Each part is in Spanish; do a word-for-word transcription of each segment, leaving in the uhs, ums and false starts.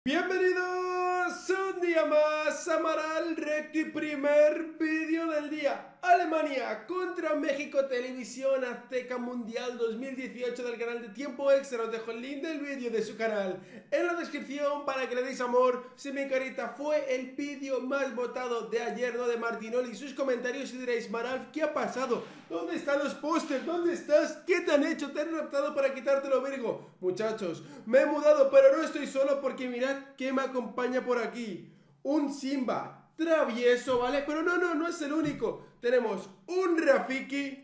Bienvenidos un día más a Amaral Recti, primer vídeo del día. Alemania contra México, Televisión Azteca Mundial dos mil dieciocho del canal de Tiempo Extra. Os dejo el link del vídeo de su canal en la descripción para que le deis amor. Si mi carita fue el vídeo más votado de ayer, no de Martinoli. Sus comentarios y diréis: Maral, ¿qué ha pasado? ¿Dónde están los pósters? ¿Dónde estás? ¿Qué te han hecho? ¿Te han raptado para quitártelo, Virgo? Muchachos, me he mudado, pero no estoy solo porque mirad que me acompaña por aquí. Un Simba travieso, ¿vale? Pero no, no, no es el único. Tenemos un Rafiki,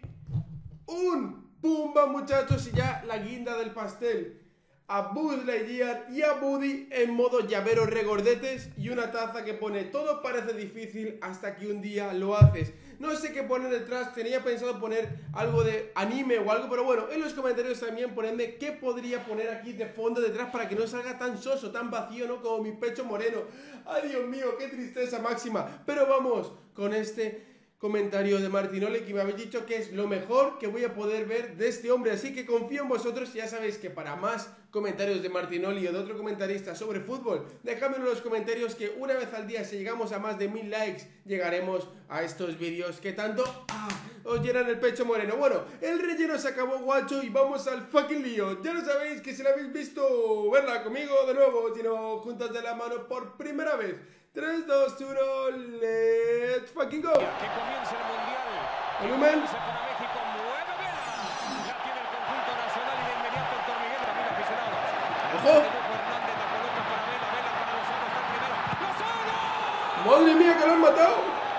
un Pumba, muchachos, y ya la guinda del pastel. A Buzz Lightyear y a Woody en modo llavero regordetes y una taza que pone: todo parece difícil hasta que un día lo haces. No sé qué poner detrás, tenía pensado poner algo de anime o algo, pero bueno, en los comentarios también ponedme qué podría poner aquí de fondo detrás para que no salga tan soso, tan vacío, ¿no? Como mi pecho moreno. Ay, Dios mío, qué tristeza máxima. Pero vamos con este comentario de Martinoli, que me habéis dicho que es lo mejor que voy a poder ver de este hombre, así que confío en vosotros. Ya sabéis que para más comentarios de Martinoli o de otro comentarista sobre fútbol, dejadmelo en los comentarios, que una vez al día, si llegamos a más de mil likes, llegaremos a estos vídeos que tanto ah, os llenan el pecho moreno. Bueno, el relleno se acabó, guacho, y vamos al fucking lío. Ya lo sabéis, que si lo habéis visto, verla conmigo de nuevo, sino juntas de la mano por primera vez. tres, dos, uno, let's fucking go. Que comience el mundial. Volumen. Para México, mueve Vela. Ya tiene el conjunto nacional y de inmediato Héctor Miguel también aficionados. Ojo. Hernández la coloca para Vela, Vela para Lozano, está el primero. ¡Lozano! Madre mía, que lo han matado.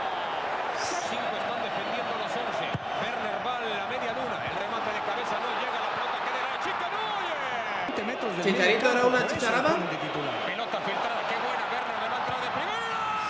Cinco están defendiendo los once. Werner va a la media luna. El remate de cabeza no llega, la pelota queda en la chica, no oye. Chicharito era una chicharada. Pelota filtrada, qué buena. Werner le va a entrar de primera.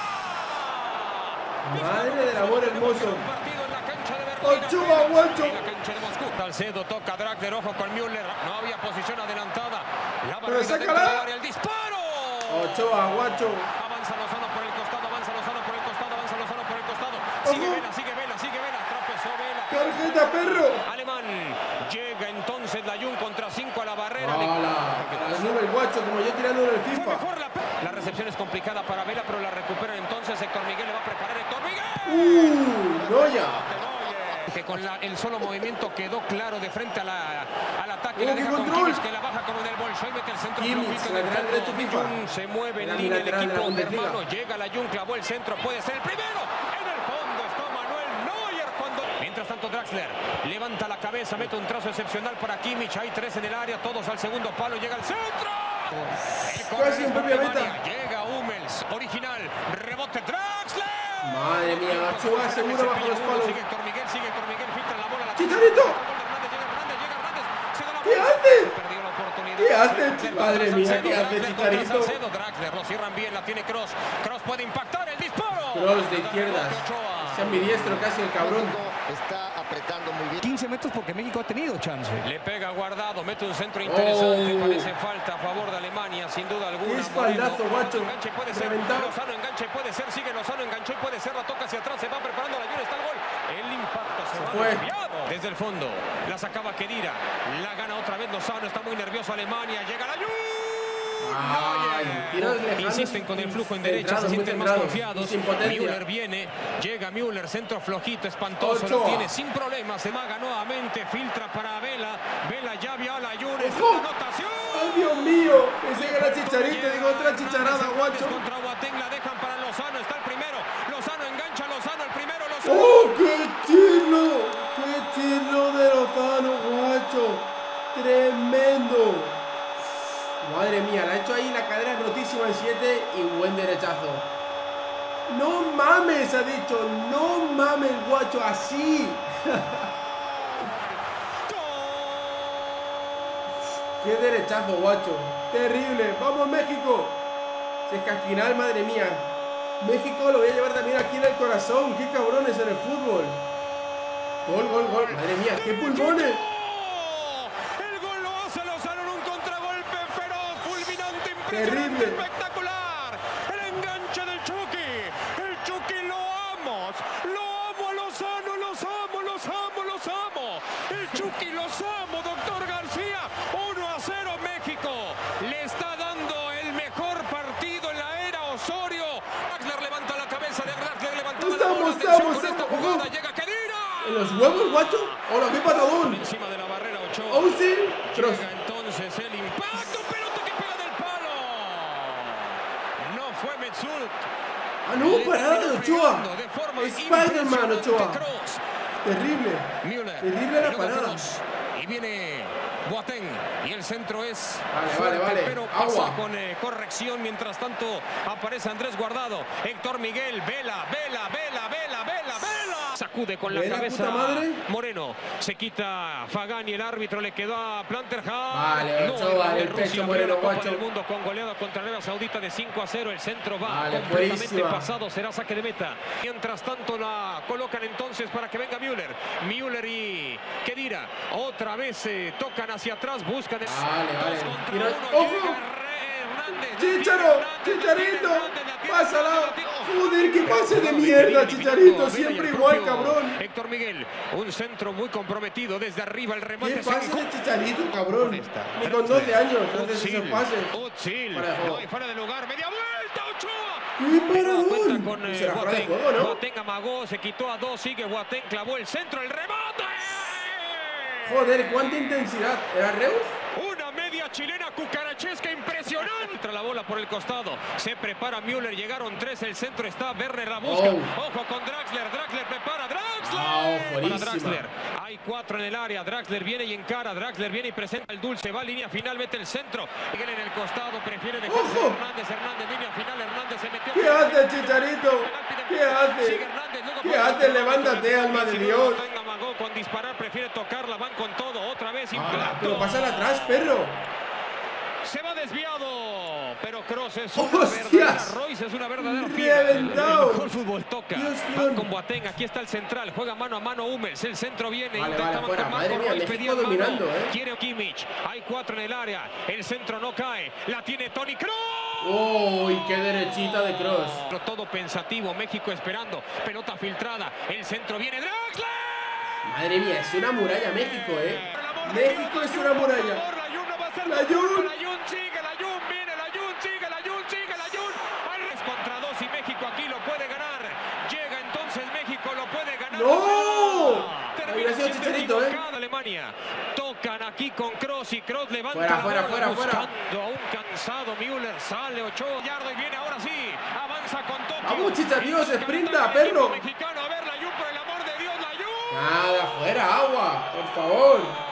Madre del amor hermoso. Partido en la cancha de Berlín. Ochoa, guacho. En la cancha de Moscú. Salcedo toca Draxler, ojo con Müller. No había posición adelantada. La Pero barriga dentro sácala. del área, el disparo. Ochoa, guacho. Avanza Lozano por el costado, avanza Lozano por el costado, avanza Lozano por el costado. Sigue Ojo. Vela, sigue Vela, sigue Vela. Tropezó Vela. Tarjeta, perro. Alemán. Llega entonces Layún contra cinco a la barrera. Hola. A las nubes, guacho, como yo tirando en el Fue FIFA. mejor la... la recepción es complicada para Vela, pero la recuperan entonces. Héctor Miguel le va a preparar. Héctor Miguel. Uh, Noya. Que con la, el solo movimiento quedó claro de frente a la, al ataque. ¡Oh, La qué deja con control! Kimmich, que la baja con el bolso y mete el centro. Kimmich, flojito lateral del derecho, fondo. FIFA. Jung se mueve en Era línea el lateral de la equipo Bundesliga. germano. Llega la Jung, clavó el centro, puede ser el primero. En el fondo está Manuel Neuer cuando... Mientras tanto Draxler levanta la cabeza, mete un trazo excepcional para Kimmich. Hay tres en el área, todos al segundo palo. Llega el centro. El Casi en propia meta. Llega Hummels, original. Rebote Draxler. Madre mía, Ochoa seguro bajo los palos. Sigue Héctor Miguel, sigue Héctor Miguel, filtra la bola. La ¡Chicharito! Hernández, llega Hernández, llega Hernández. Se da la ¿Qué bola. hace? Perdió la oportunidad. ¿Qué hace? Salcedo, Madre contra mía, Salcedo, ¿qué hace Draxler contra Chicharito? Salcedo, Draxler, lo cierran bien, la tiene Kroos. Kroos puede impactar el disparo. Kroos de izquierdas. Es ambidiestro casi el cabrón. Está apretando muy bien. quince metros porque México ha tenido chance. Le pega Guardado, mete un centro interesante. Oh. Parece falta a favor de Alemania, sin duda alguna. Qué espaldazo, Moreno. guacho. Enganche puede ser. Reventado. Lozano enganche puede ser. Sigue Lozano, enganchó y puede ser. La toca hacia atrás, se va preparando la Jun, está el gol. El impacto se, Se va fue. desviado. Desde el fondo, la sacaba Kedira. La gana otra vez Lozano, está muy nervioso Alemania. Llega la Jun. Ay, tiros lejanos, Insisten con el flujo en derecha, centrados, se muy sienten más centrados, confiados. y sin potencia. Müller viene, llega Müller, centro flojito, espantoso, Ochoa. lo tiene sin problemas, se maga nuevamente, filtra para Vela, Vela ya vio a la Jun, es ¡Ojo! la anotación. ¡Ay, Dios mío! Pensé que era Chicharito, digo otra chicharada, guacho. Contra Boateng la dejan para Lozano, está el primero, Lozano engancha a Lozano, el primero, Lozano. ¡Oh, qué chirlo! ¡Qué chirlo de Lozano, guacho! ¡Tremendo! Madre mía, la ha hecho ahí, la cadera es rotísima en siete y buen derechazo. ¡No mames! Ha dicho, ¡no mames, guacho! ¡Así! ¡Qué derechazo, guacho! ¡Terrible! ¡Vamos, México! Si es que al final, madre mía, México lo voy a llevar también aquí en el corazón. ¡Qué cabrones en el fútbol! ¡Gol, gol, gol! ¡Madre mía, qué pulmones! El gol lo hace Lozano en un contragolpe feroz, fulminante, impresionante, Terrible. espectacular. El enganche del Chucky. El Chucky lo amo. Lo amo a Lozano, los amo, los amo, los amo. El Chucky los amo, doctor García. uno a cero México. Le está dando el mejor partido vamos, atención vamos, con esta vamos. jugada, llega Khedira. ¿En los huevos, guacho? ¡Hola, qué patadón! Encima de la barrera Ochoa. Ozil, Kroos. Llega entonces el impacto, pelota que pega del palo. No fue Metsut. Ah, no, parada de Ochoa. De forma Spider-Man, Ochoa. impresionante, Kroos. Terrible. Müller. Terrible la Y luego parada. Kroos. Y viene Boateng. Y el centro es Vale, fuerte, vale, vale. pero pasa Agua. con eh, corrección. Mientras tanto aparece Andrés Guardado. Héctor Miguel. Vela, vela, vela, vela, vela, vela. Sacude con la Vela, cabeza puta madre. Moreno. Se quita Fagani. El árbitro le quedó a Planterham. Vale, Ochoa, de el Rusia, pecho, abrió Moreno, la Copa guacho. del Mundo con goleada contra Arabia Saudita de cinco a cero. El centro va Vale, completamente buenísima. pasado. Será saque de meta. Mientras tanto la colocan entonces para que venga Müller. Müller y Khedira. Otra vez se tocan hacia atrás. Buscan el Vale, vale. dos contra Tira- uno. ¡Ojo! Llega Hernández. ¡Chicharo! Hernández, la tiene ¡Chicharito! Hernández, la tiene ¡Pásala! Hernández. ¡Joder, qué pase de Gol mierda, Khedira Chicharito! eliminando a Siempre Vela y el igual, propio cabrón. Héctor Miguel. Un centro muy comprometido desde arriba. El remate. ¿Qué se pase ubicó. de Chicharito, cabrón? Esta. Ni con doce años haces Özil, esos pases. Özil. Fuera de juego. No, y fuera de lugar. Media vuelta, Ochoa. ¡Qué Cuenta paradón! con eh, Será fuera de Boateng. juego, ¿no? Boateng amagó, se quitó a dos, sigue Boateng, clavó el centro, el remate. Joder, cuánta intensidad. ¿Era Reus? Una media chilena cucarachesca impresionante. Entra la bola por el costado. Se prepara Müller. Llegaron tres. El centro está. Werner la busca. Oh. Ojo con Draxler. Draxler prepara. Draxler. Ah, Para buenísima. Draxler. Hay cuatro en el área. Draxler viene y encara. Draxler viene y presenta el dulce. Va a línea final. Mete el centro. Miguel en el costado. Prefiere dejarse ¡Ojo! Hernández. Hernández. Línea final. Hernández se metió. ¿Qué hace, Chicharito? ¿Qué hace? Sigue Hernández, luego ¿Qué por- hace? Levántate, alma de Dios. Boateng amagó con disparar. Prefiere tocarla. Van con todo. Otra vez. Ah, impacto. pero pásala atrás, perro. Se va desviado, pero Kroos es una ¡Hostias! verdadera Royce, es una verdadera fiera. ¡Reventado! El mejor fútbol toca. Dios Van mío. con Boateng, aquí está el central, juega mano a mano Hummels, el centro viene, Vale, intentaban vale, fuera. con Madre Marco mía, Reus, México pedían mano. dominando, ¿eh? Quiere Kimmich, hay cuatro en el área, el centro no cae, la tiene Toni Kroos. ¡Uy, qué derechita de Kroos! Pero todo pensativo, México esperando, pelota filtrada, el centro viene Draxler. Madre mía, es una muralla México, ¿eh? México es una muralla. La La Jun. La Jun sigue, la Jun viene, la Jun sigue, la Jun sigue, la Jun. Es contra dos y México aquí lo puede ganar. Llega entonces México, lo puede ganar. ¡No! Termina Hubiera sido siendo Chicharito, ¿eh? equivocada Alemania. Tocan aquí con Kroos y Kroos levanta Fuera, la fuera, bola fuera, fuera. buscando a un cansado Müller. Sale Ochoa, Yardo y viene ahora sí. Avanza con Tokio. ¡Vamos, Chicharito, Y sprinta, cantando el perro! equipo mexicano. A ver, la Jun, por el amor de Dios, la Jun. Nada, fuera, agua, por favor.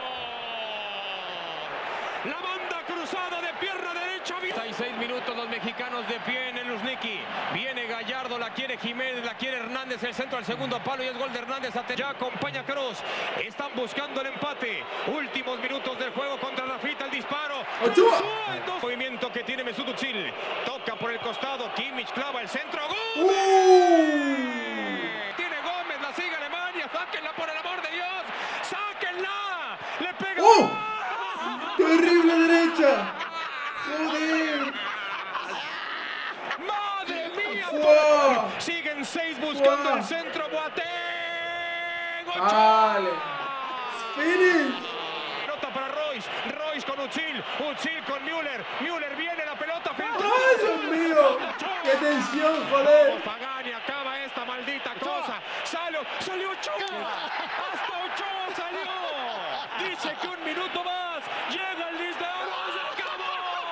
La banda cruzada de pierna derecha. treinta y seis minutos los mexicanos de pie en el Luzhniki. Viene Gallardo, la quiere Jiménez, la quiere Hernández. El centro al segundo palo y es gol de Hernández. Ya acompaña Kroos. Están buscando el empate. Últimos minutos del juego contra Rafita. El disparo. ¡Ochoa! El dos- movimiento que tiene Mesut Özil. Toca por el costado. Kimmich clava el centro. ¡Gol! ¡Uh! Tiene Gómez, la sigue Alemania. Sáquenla por el amor de Dios. Sáquenla. Le pega. ¡Oh! ¡Terrible derecha! ¡Joder! ¡Madre mía! ¡Fua! Siguen seis buscando ¡Fua! el centro. Boateng. Ochoa. ¡Vale! ¡Finish! Pelota para Royce. Royce con Özil. Özil con Müller. Müller viene la pelota filtrada. ¡Ay, Dios mío! ¡Qué tensión, joder! Pagani acaba esta maldita cosa. Salió, salió Ochoa. Hasta Ochoa salió. Dice que un minuto más. Llega el listeo. ¡Se acabó!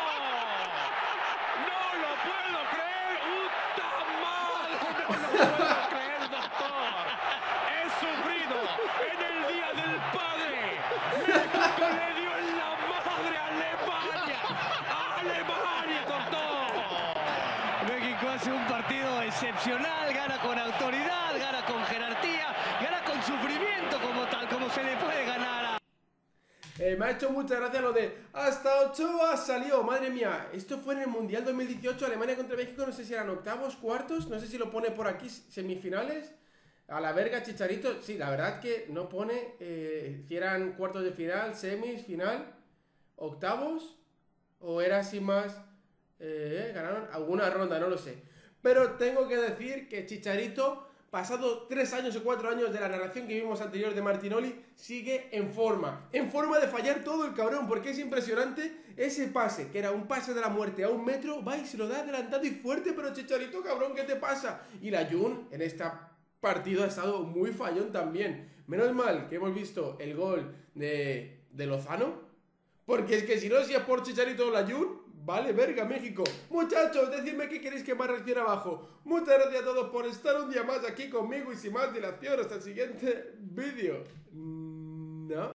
No lo puedo creer. ¡Puta madre! No lo puedo creer, doctor. He sufrido en el Día del Padre. México le dio en la madre a Alemania. ¡A Alemania, doctor! México hace un partido excepcional, gana con autoridad, gana con jerarquía, gana con sufrimiento como tal, como se le puede ganar a... Eh, me ha hecho mucha gracia lo de hasta Ochoa salió, madre mía. Esto fue en el Mundial dos mil dieciocho, Alemania contra México, no sé si eran octavos, cuartos, no sé si lo pone por aquí, semifinales. A la verga, Chicharito. Sí, la verdad que no pone eh, si eran cuartos de final, semis, final, octavos, o era así más... Eh, ganaron alguna ronda, no lo sé. Pero tengo que decir que Chicharito, pasado tres años o cuatro años de la narración que vimos anterior de Martinoli, sigue en forma. En forma de fallar todo el cabrón, porque es impresionante ese pase, que era un pase de la muerte a un metro, va y se lo da adelantado y fuerte, pero Chicharito, cabrón, ¿qué te pasa? Y la Jun, en esta partido ha estado muy fallón también. Menos mal que hemos visto el gol de, de Lozano, porque es que si no, si es por Chicharito Layún, vale verga México. Muchachos, decidme qué queréis que más reaccione abajo. Muchas gracias a todos por estar un día más aquí conmigo y sin más dilación, hasta el siguiente vídeo. No.